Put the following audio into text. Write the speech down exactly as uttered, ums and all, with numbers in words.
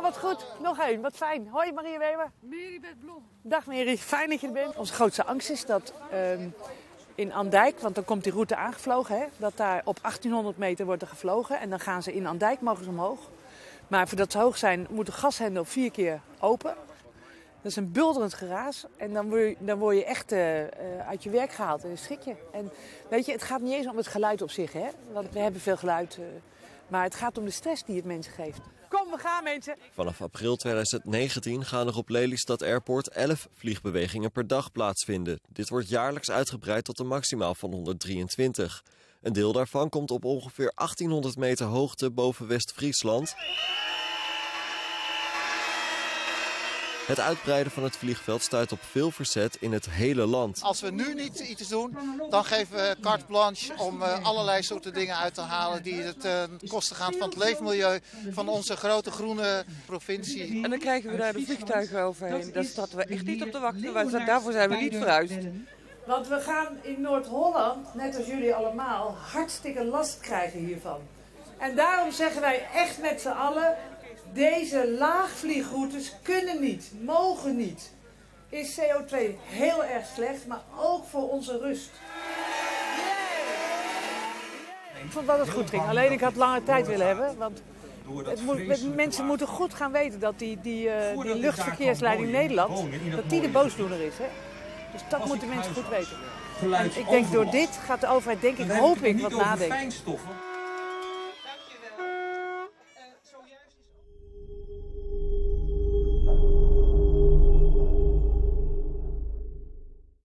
wat goed. Nog één, wat fijn. Hoi Maria Weber. Meribeth Blom. Dag Meri, fijn dat je er bent. Onze grootste angst is dat uh, in Andijk, want dan komt die route aangevlogen, hè, dat daar op achttienhonderd meter wordt er gevlogen. En dan gaan ze in Andijk, mogen ze omhoog. Maar voordat ze hoog zijn, moet de gashendel vier keer open. Dat is een bulderend geraas en dan word je, dan word je echt uh, uh, uit je werk gehaald en dan schrik je. En weet je, het gaat niet eens om het geluid op zich, hè? Want we hebben veel geluid, uh, maar het gaat om de stress die het mensen geeft. Kom, we gaan mensen! Vanaf april tweeduizend negentien gaan er op Lelystad Airport elf vliegbewegingen per dag plaatsvinden. Dit wordt jaarlijks uitgebreid tot een maximaal van honderddrieëntwintig. Een deel daarvan komt op ongeveer achttienhonderd meter hoogte boven West-Friesland. Het uitbreiden van het vliegveld stuit op veel verzet in het hele land. Als we nu niet iets doen, dan geven we carte blanche om uh, allerlei soorten dingen uit te halen die het uh, kosten gaan van het leefmilieu van onze grote groene provincie. En dan krijgen we daar de vliegtuigen overheen. Daar zaten we echt niet op te wachten. Maar daarvoor zijn we niet verhuisd. Want we gaan in Noord-Holland, net als jullie allemaal, hartstikke last krijgen hiervan. En daarom zeggen wij echt met z'n allen, deze laagvliegroutes kunnen niet, mogen niet. Is C O twee heel erg slecht, maar ook voor onze rust. Ik vond wel dat het goed ging, alleen ik had lange tijd willen hebben. Want het moet, mensen moeten goed gaan weten dat die, die, uh, die luchtverkeersleiding Nederland, dat die de boosdoener is. Hè? Dus dat moeten mensen goed weten. En ik denk door dit gaat de overheid, denk ik, hoop ik, wat nadenken.